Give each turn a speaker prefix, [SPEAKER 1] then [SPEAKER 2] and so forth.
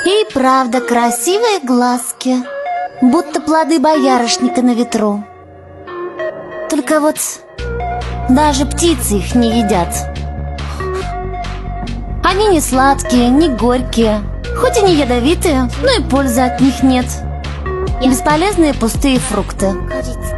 [SPEAKER 1] И правда, красивые глазки, будто плоды боярышника на ветру. Только вот даже птицы их не едят. Они не сладкие, не горькие, хоть и не ядовитые, но и пользы от них нет. Бесполезные пустые фрукты.